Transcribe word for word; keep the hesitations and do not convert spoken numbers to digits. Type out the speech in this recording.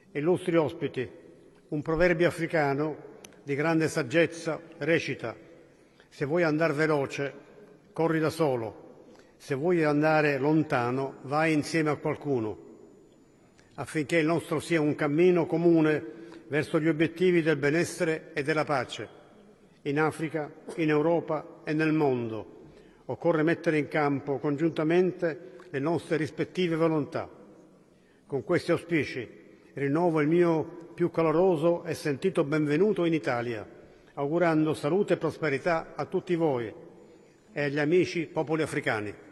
Illustri ospiti, un proverbio africano di grande saggezza recita: se vuoi andare veloce, corri da solo, se vuoi andare lontano, vai insieme a qualcuno, affinché il nostro sia un cammino comune verso gli obiettivi del benessere e della pace. In Africa, in Europa e nel mondo occorre mettere in campo congiuntamente le nostre rispettive volontà. Con questi auspici rinnovo il mio più caloroso e sentito benvenuto in Italia, augurando salute e prosperità a tutti voi e agli amici popoli africani.